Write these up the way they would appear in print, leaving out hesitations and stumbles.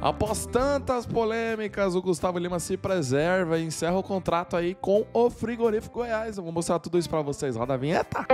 Após tantas polêmicas, o Gustavo Lima se preserva e encerra o contrato aí com o Frigorífico Goiás. Eu vou mostrar tudo isso pra vocês. Roda a vinheta.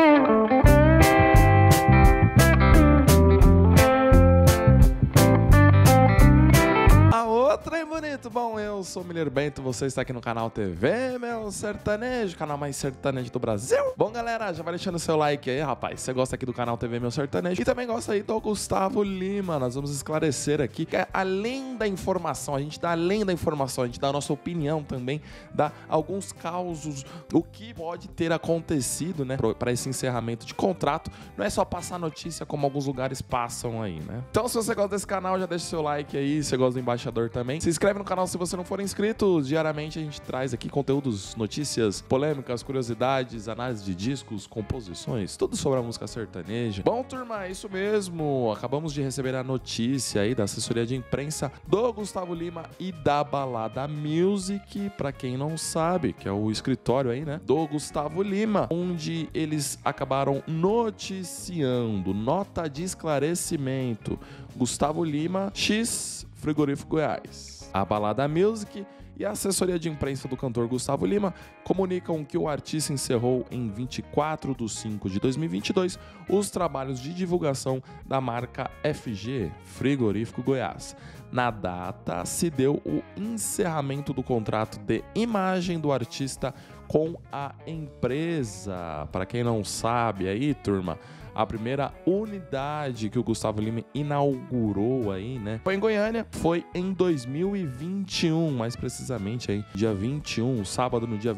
Trem bonito, bom, eu sou o Mineiro Bento, você está aqui no canal TV, meu sertanejo, canal mais sertanejo do Brasil. Bom, galera, já vai deixando seu like aí, rapaz, você gosta aqui do canal TV Meu Sertanejo e também gosta aí do Gustavo Lima. Nós vamos esclarecer aqui que é além da informação, a gente dá além da informação, a gente dá a nossa opinião também, dá alguns causos, o que pode ter acontecido, né, para esse encerramento de contrato. Não é só passar notícia como alguns lugares passam aí, né. Então, se você gosta desse canal, já deixa seu like aí, se você gosta do embaixador também. Se inscreve no canal se você não for inscrito. Diariamente a gente traz aqui conteúdos, notícias, polêmicas, curiosidades, análise de discos, composições, tudo sobre a música sertaneja. Bom, turma, é isso mesmo. Acabamos de receber a notícia aí da assessoria de imprensa do Gustavo Lima e da Balada Music, pra quem não sabe, que é o escritório aí, né, do Gustavo Lima, onde eles acabaram noticiando, nota de esclarecimento, Gustavo Lima X Frigorífico Goiás. A Balada Music e a assessoria de imprensa do cantor Gustavo Lima comunicam que o artista encerrou em 24/5/2022 os trabalhos de divulgação da marca FG Frigorífico Goiás. Na data, se deu o encerramento do contrato de imagem do artista com a empresa. Para quem não sabe aí, turma, a primeira unidade que o Gustavo Lima inaugurou aí, né, foi em Goiânia, foi em 2021, mais precisamente aí, dia 21, sábado no dia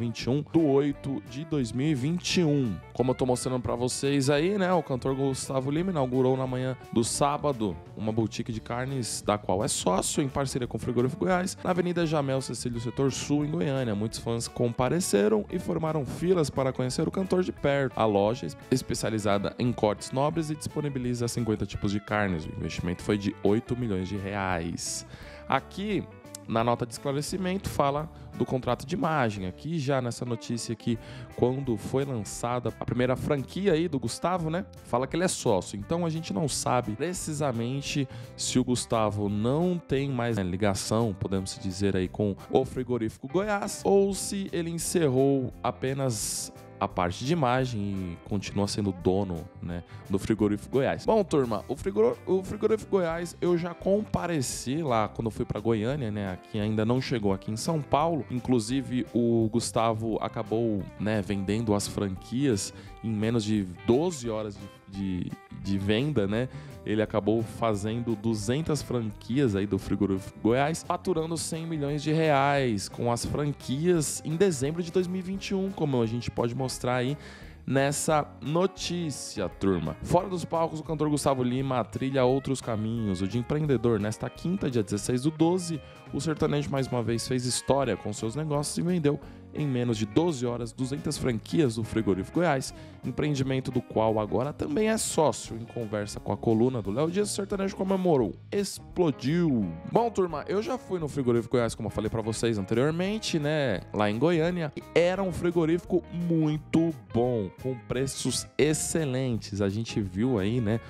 21/8/2021. Como eu tô mostrando pra vocês aí, né, o cantor Gustavo Lima inaugurou na manhã do sábado uma boutique de carnes, da qual é sócio, em parceria com o Frigorífico Goiás, na Avenida Jamel Cecílio, setor sul, em Goiânia. Muitos fãs compareceram e formaram filas para conhecer o cantor de perto. A loja, especializada em cortes nobres, e disponibiliza 50 tipos de carnes. O investimento foi de 8 milhões de reais. Aqui, na nota de esclarecimento, fala do contrato de imagem. Aqui já nessa notícia aqui, quando foi lançada a primeira franquia aí do Gustavo, né, fala que ele é sócio. Então a gente não sabe precisamente se o Gustavo não tem mais, né, ligação, podemos dizer aí, com o Frigorífico Goiás, ou se ele encerrou apenas a parte de imagem e continua sendo dono, né, do Frigorífico Goiás. Bom, turma, o Frigorífico Goiás, eu já compareci lá quando fui para Goiânia, né, aqui ainda não chegou aqui em São Paulo. Inclusive, o Gustavo acabou, né, vendendo as franquias em menos de 12 horas de venda, né? Ele acabou fazendo 200 franquias aí do Frigorífico Goiás, faturando 100 milhões de reais com as franquias em dezembro de 2021, como a gente pode mostrar aí nessa notícia, turma. Fora dos palcos, o cantor Gustavo Lima trilha outros caminhos. O de empreendedor, nesta quinta, dia 16/12, o sertanejo mais uma vez fez história com seus negócios e vendeu em menos de 12 horas 200 franquias do Frigorífico Goiás, empreendimento do qual agora também é sócio. Em conversa com a coluna do Léo Dias, o sertanejo comemorou. Explodiu! Bom, turma, eu já fui no Frigorífico Goiás, como eu falei pra vocês anteriormente, né, lá em Goiânia. Era um frigorífico muito bom, com preços excelentes. A gente viu aí, né,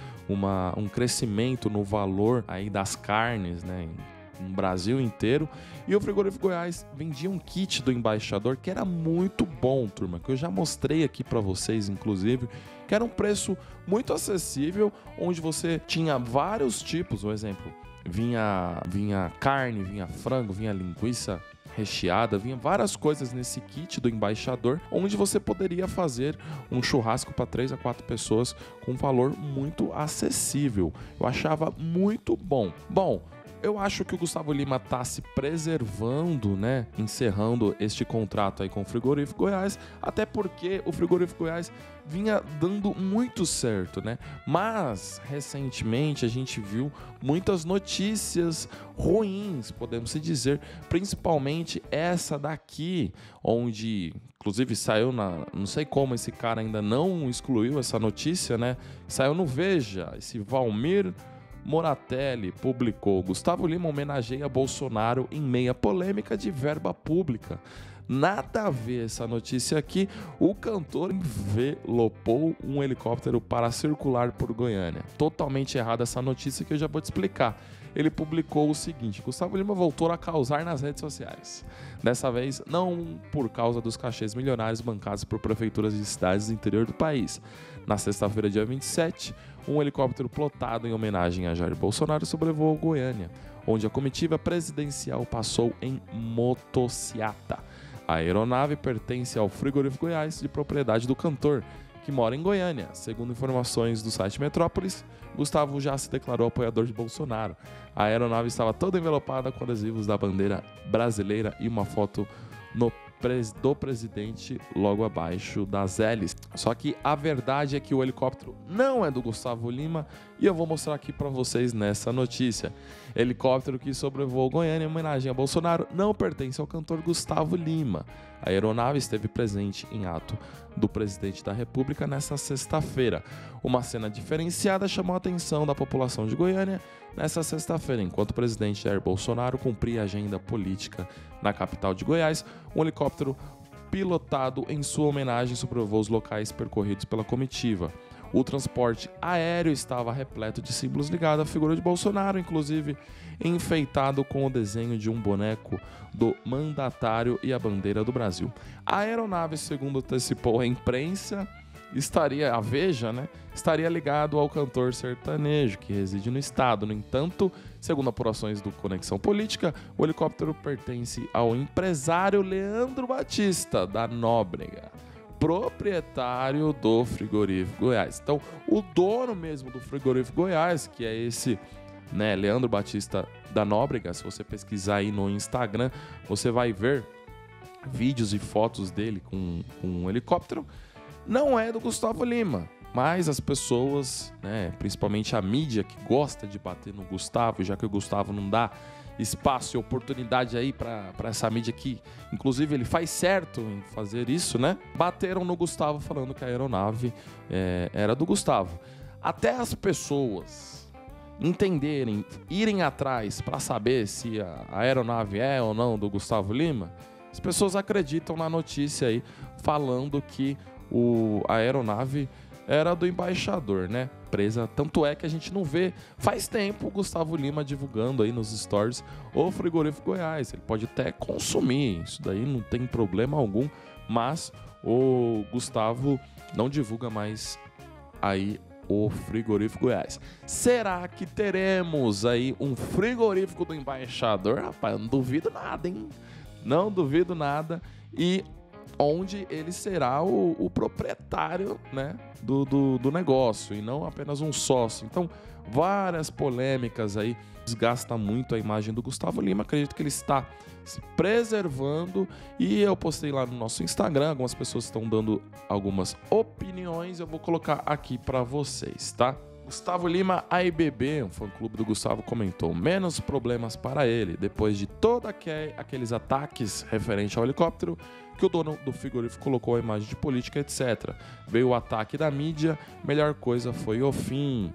um crescimento no valor aí das carnes, né, no Brasil inteiro. E o Frigorífico Goiás vendia um kit do embaixador que era muito bom, turma, que eu já mostrei aqui para vocês, inclusive, que era um preço muito acessível, onde você tinha vários tipos. Por exemplo, vinha carne, vinha frango, vinha linguiça recheada, vinha várias coisas nesse kit do embaixador, onde você poderia fazer um churrasco para 3 a 4 pessoas com um valor muito acessível. Eu achava muito bom. Bom, eu acho que o Gustavo Lima está se preservando, né, encerrando este contrato aí com o Frigorífico Goiás, até porque o Frigorífico Goiás vinha dando muito certo, né? Mas recentemente a gente viu muitas notícias ruins, podemos dizer, principalmente essa daqui, onde inclusive saiu não sei como esse cara ainda não excluiu essa notícia, né? Saiu no Veja, esse Valmir Moratelli publicou: Gustavo Lima homenageia Bolsonaro em meia polêmica de verba pública. Nada a ver essa notícia aqui. O cantor envelopou um helicóptero para circular por Goiânia. Totalmente errada essa notícia que eu já vou te explicar. ele publicou o seguinte: Gustavo Lima voltou a causar nas redes sociais. Dessa vez, não por causa dos cachês milionários bancados por prefeituras de cidades do interior do país. Na sexta-feira, dia 27, um helicóptero plotado em homenagem a Jair Bolsonaro sobrevoou Goiânia, onde a comitiva presidencial passou em motociata. A aeronave pertence ao Frigorífico Goiás, de propriedade do cantor, que mora em Goiânia. Segundo informações do site Metrópolis, Gustavo já se declarou apoiador de Bolsonaro. A aeronave estava toda envelopada com adesivos da bandeira brasileira e uma foto do presidente logo abaixo das hélices. Só que a verdade é que o helicóptero não é do Gustavo Lima e eu vou mostrar aqui para vocês nessa notícia. Helicóptero que sobrevoou Goiânia em homenagem a Bolsonaro não pertence ao cantor Gustavo Lima. A aeronave esteve presente em ato do presidente da República nesta sexta-feira. Uma cena diferenciada chamou a atenção da população de Goiânia nesta sexta-feira, enquanto o presidente Jair Bolsonaro cumpria a agenda política na capital de Goiás. Um helicóptero pilotado em sua homenagem sobrevoou os locais percorridos pela comitiva. O transporte aéreo estava repleto de símbolos ligados à figura de Bolsonaro, inclusive enfeitado com o desenho de um boneco do mandatário e a bandeira do Brasil. A aeronave, segundo antecipou a imprensa, estaria ligado ao cantor sertanejo que reside no estado. No entanto, segundo apurações do Conexão Política, o helicóptero pertence ao empresário Leandro Batista, da Nóbrega, proprietário do Frigorífico Goiás. Então, o dono mesmo do Frigorífico Goiás, que é esse, Leandro Batista da Nóbrega, se você pesquisar aí no Instagram, você vai ver vídeos e fotos dele com um helicóptero, não é do Gustavo Lima. Mas as pessoas, principalmente a mídia que gosta de bater no Gustavo, já que o Gustavo não dá espaço e oportunidade aí para essa mídia que, inclusive, ele faz certo em fazer isso, bateram no Gustavo falando que a aeronave era do Gustavo. Até as pessoas entenderem, irem atrás para saber se a aeronave é ou não do Gustavo Lima, as pessoas acreditam na notícia aí falando que a aeronave era do embaixador, presa. Tanto é que a gente não vê faz tempo o Gustavo Lima divulgando aí nos stories o Frigorífico Goiás. Ele pode até consumir, isso daí não tem problema algum, mas o Gustavo não divulga mais aí o Frigorífico Goiás. Será que teremos aí um frigorífico do embaixador? Rapaz, não duvido nada, hein? Não duvido nada. E onde ele será o proprietário, do negócio e não apenas um sócio. Então, várias polêmicas aí, desgasta muito a imagem do Gustavo Lima. Acredito que ele está se preservando e eu postei lá no nosso Instagram, algumas pessoas estão dando algumas opiniões, eu vou colocar aqui para vocês, tá? Gustavo Lima AIBB, um fã-clube do Gustavo, comentou: menos problemas para ele, depois de todos aqueles ataques referente ao helicóptero, que o dono do frigorífico colocou a imagem de política, etc. Veio o ataque da mídia, melhor coisa foi o fim.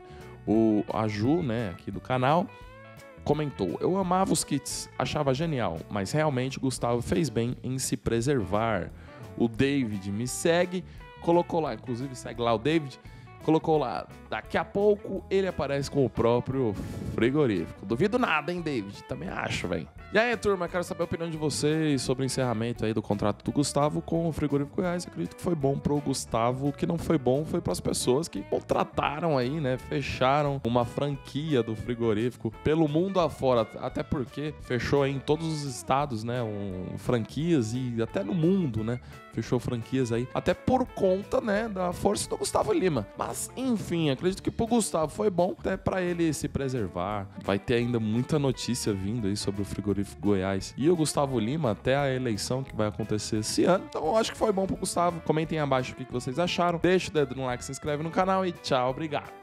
A Ju, aqui do canal, comentou: eu amava os kits, achava genial, mas realmente o Gustavo fez bem em se preservar. O David me segue, colocou lá, inclusive segue lá o David, colocou lá: daqui a pouco ele aparece com o próprio frigorífico. Duvido nada, hein, David? Também acho, velho. E aí, turma, quero saber a opinião de vocês sobre o encerramento aí do contrato do Gustavo com o Frigorífico Goiás. Acredito que foi bom pro Gustavo. O que não foi bom foi pras pessoas que contrataram aí, fecharam uma franquia do frigorífico pelo mundo afora. Até porque fechou aí em todos os estados, franquias e até no mundo, fechou franquias aí, até por conta, da força do Gustavo Lima. Mas, enfim, acredito que pro Gustavo foi bom, até pra ele se preservar. Vai ter ainda muita notícia vindo aí sobre o Frigorífico Goiás e o Gustavo Lima até a eleição que vai acontecer esse ano. Então, eu acho que foi bom pro Gustavo. Comentem abaixo o que vocês acharam. Deixa o dedo no like, se inscreve no canal e tchau, obrigado.